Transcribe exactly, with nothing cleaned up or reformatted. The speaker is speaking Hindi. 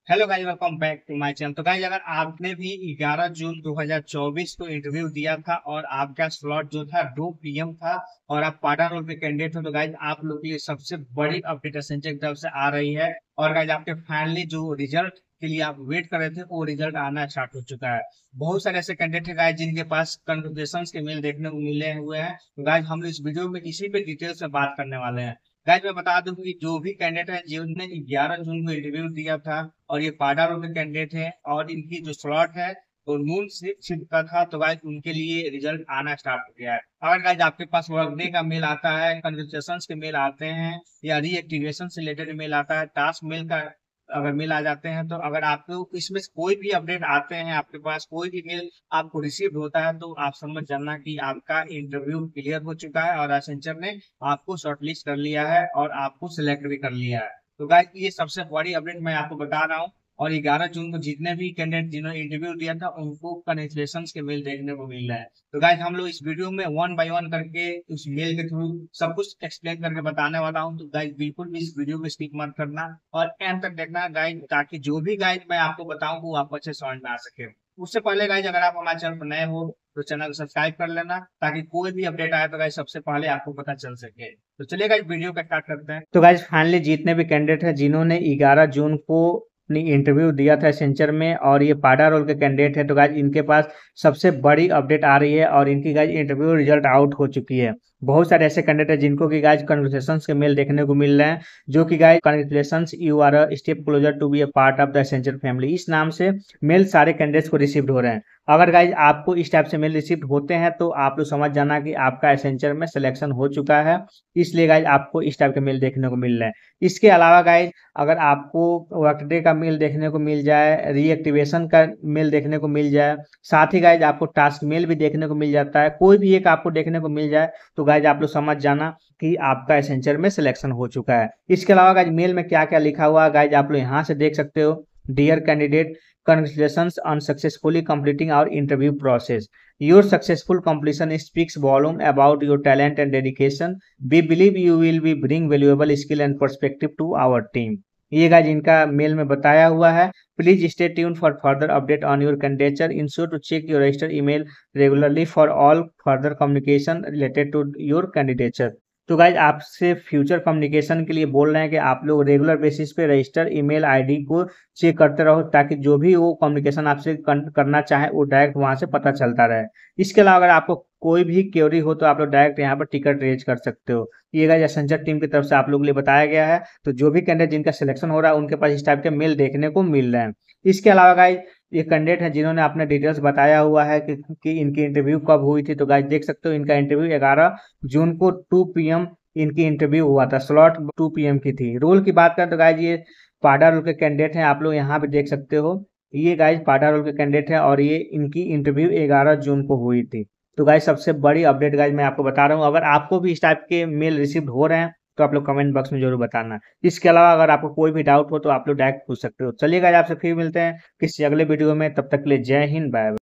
Hello guys, welcome back to my channel. तो गाइस, अगर आपने भी ग्यारह जून दो हज़ार चौबीस को इंटरव्यू दिया था और आपका स्लॉट जो था दो पी एम था और आप पाटा रोल पे कैंडिडेट थे, तो गाइस आप लोग के लिए सबसे बड़ी अपडेट एसेंचर की तरफ से आ रही है। और गाइस, आपके फाइनली जो रिजल्ट के लिए आप वेट कर रहे थे वो रिजल्ट आना स्टार्ट हो चुका है। बहुत सारे ऐसे कैंडिडेट है गाइस जिनके पास कन्वर्सेशन के मेल देखने को मिले हुए हैं। तो गाइस, हम लोग इस वीडियो में इसी पे डिटेल्स में बात करने वाले हैं। गाइस, मैं बता दूं कि जो भी कैंडिडेट है जिन्होंने ग्यारह जून को इंटरव्यू दिया था और ये पाडा रोड के कैंडिडेट है और इनकी जो स्लॉट है वो नून शिफ्ट का था, तो गाइस उनके लिए रिजल्ट आना स्टार्ट हो गया है। अगर गाइस आपके पास वर्कडे का मेल आता है, कन्वर्सेशन के मेल आते हैं या रीएक्टिवेशन से रिलेटेड मेल आता है, टास्क मेल का अगर मेल आ जाते हैं, तो अगर आपको इसमें से कोई भी अपडेट आते हैं, आपके पास कोई भी मेल आपको रिसीव होता है, तो आप समझ जाना कि आपका इंटरव्यू क्लियर हो चुका है और एसेंचर ने आपको शॉर्टलिस्ट कर लिया है और आपको सिलेक्ट भी कर लिया है। तो गाइस, ये सबसे बड़ी अपडेट मैं आपको बता रहा हूँ। और ग्यारह जून को जितने भी कैंडिडेट जिन्होंने इंटरव्यू दिया था उनको कंग्रेचुलेशन के मेल देखने को मिल रहा है। तो गाइस, हम लोग इस वीडियो में वन बाय वन करके उस मेल के थ्रू सब कुछ एक्सप्लेन करके बताने वाला हूँ। तो गाइस, बिल्कुल भी इस वीडियो में स्किप मत करना और एंड तक देखना गाइस, ताकि जो भी गाइस मैं आपको बताऊं वो आपको अच्छे समझ में आ सके। उससे पहले गाइस, अगर आप हमारे चैनल पर नए हो तो चैनल को सब्सक्राइब कर लेना, ताकि कोई भी अपडेट आए तो गाइस सबसे पहले आपको पता चल सके। तो चलिए गाइस, वीडियो का स्टार्ट करते हैं। तो गाइस, फाइनली जितने भी कैंडिडेट हैं जिन्होंने ग्यारह जून को अपनी इंटरव्यू दिया था सेंचर में और ये पाडा रोल के कैंडिडेट है, तो गाइस इनके पास सबसे बड़ी अपडेट आ रही है और इनकी गाइस इंटरव्यू रिजल्ट आउट हो चुकी है। बहुत सारे ऐसे कैंडिडेट है जिनको की गाइस कन्वर्सेशंस के मेल देखने को मिल रहे हैं, जो कि guys congratulations, you are a step closer to be a part of the Accenture family, इस नाम से मेल सारे कैंडिडेट्स को रिसीव्ड हो रहे हैं। अगर गाइज आपको इस टाइप से मेल रिसीव होते हैं तो आप लोग समझ जाना कि आपका एसेंचर में सिलेक्शन हो चुका है, इसलिए गाइज आपको इस टाइप के मेल देखने को मिल रहे हैं। इसके अलावा गाइज, अगर आपको वर्कडे का मेल देखने को मिल जाए, रीएक्टिवेशन का मेल देखने को मिल जाए, साथ ही गाइज आपको टास्क मेल भी देखने को मिल जाता है, कोई भी एक आपको देखने को मिल जाए, तो गाइज आप लोग समझ जाना कि आपका एसेंचर में सिलेक्शन हो चुका है। इसके अलावा गाइज मेल में क्या क्या लिखा हुआ है गाइज आप लोग यहाँ से देख सकते हो। Dear candidate, congratulations on successfully completing our interview process. Your successful completion speaks volume about your talent and dedication. We believe you will be bring valuable skill and perspective to our team. ये गाइज इनका मेल में बताया हुआ है। Please stay tune for further update on your candidature. Ensure to check your register email regularly for all further communication related to your candidature. तो गाइज आपसे फ्यूचर कम्युनिकेशन के लिए बोल रहे हैं कि आप लोग रेगुलर बेसिस पे रजिस्टर ईमेल आईडी को चेक करते रहो, ताकि जो भी वो कम्युनिकेशन आपसे करना चाहे वो डायरेक्ट वहां से पता चलता रहे। इसके अलावा अगर आपको कोई भी क्वेरी हो तो आप लोग डायरेक्ट यहाँ पर टिकट रेज कर सकते हो। ये गाइज एसेंचर टीम की तरफ से आप लोग के लिए बताया गया है। तो जो भी कैंडिडेट जिनका सिलेक्शन हो रहा है उनके पास इस टाइप के मेल देखने को मिल रहे हैं। इसके अलावा गाइज ये कैंडिडेट है जिन्होंने अपने डिटेल्स बताया हुआ है कि, कि इनकी इंटरव्यू कब हुई थी। तो गाइज देख सकते हो इनका इंटरव्यू ग्यारह जून को टू पी एम इनकी इंटरव्यू हुआ था, स्लॉट टू पी एम की थी। रोल की बात करें तो गाइज ये पाडा रोल के कैंडिडेट हैं, आप लोग यहाँ पे देख सकते हो। ये गाइज पाडा रोल के कैंडिडेट है और ये इनकी इंटरव्यू ग्यारह जून को हुई थी। तो गाइज सबसे बड़ी अपडेट गाइज मैं आपको बता रहा हूँ। अगर आपको भी इस टाइप के मेल रिसीव हो रहे हैं तो आप लोग कमेंट बॉक्स में जरूर बताना। इसके अलावा अगर आपको कोई भी डाउट हो तो आप लोग डायरेक्ट पूछ सकते हो। चलिए गाइज, आपसे फिर मिलते हैं किसी अगले वीडियो में, तब तक के लिए जय हिंद, बाय बाय।